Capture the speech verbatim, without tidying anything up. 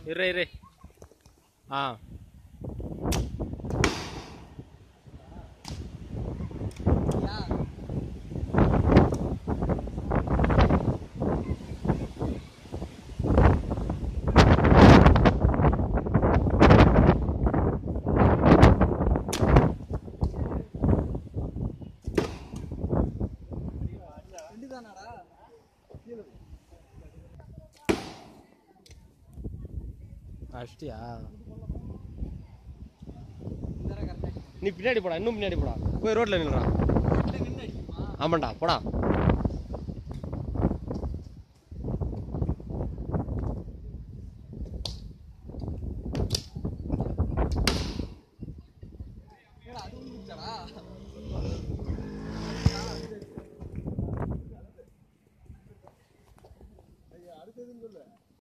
இரு இரு ஆ அஷ்டியா நீ பின்னாடி போடா இன்னும் பின்னாடி போடா போய் ரோட்ல நில்றா ஆமாண்டா போடா